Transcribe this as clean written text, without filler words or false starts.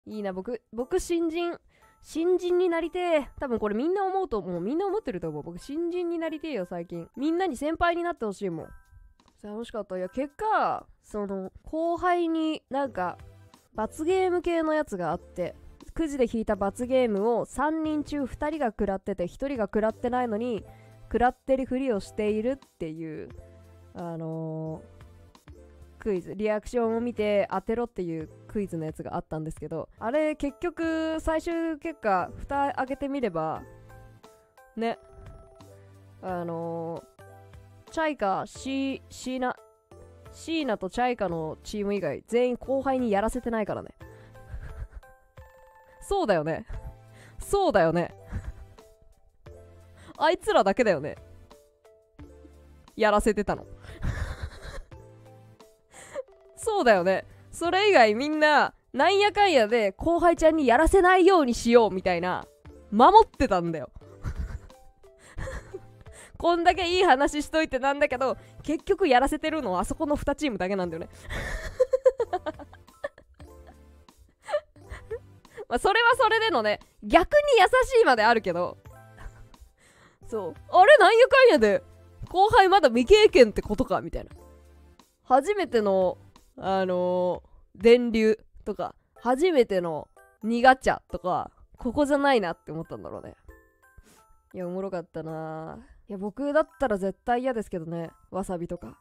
いいな、僕新人になりてえ。多分これみんな思うと思う。みんな思ってると思う。僕新人になりてえよ、最近。みんなに先輩になってほしいもん。楽しかった。いや、結果、後輩になんか、罰ゲーム系のやつがあって、くじで引いた罰ゲームを3人中2人が食らってて、1人が食らってないのに、食らってるふりをしているっていう、クイズ、リアクションを見て当てろっていうクイズのやつがあったんですけど、あれ結局最終結果蓋開けてみればね、チャイカ、シーナとチャイカのチーム以外全員後輩にやらせてないからね。そうだよね、そうだよね、あいつらだけだよねやらせてたの。そうだよね。それ以外みんななんやかんやで後輩ちゃんにやらせないようにしようみたいな守ってたんだよ。こんだけいい話しといてなんだけど、結局やらせてるのはあそこの2チームだけなんだよね。まあそれはそれでのね、逆に優しいまであるけど、そうあれなんやかんやで後輩まだ未経験ってことかみたいな。初めての電流とか初めての苦茶とかここじゃないなって思ったんだろうね。いやおもろかったな。いや僕だったら絶対嫌ですけどね、わさびとか。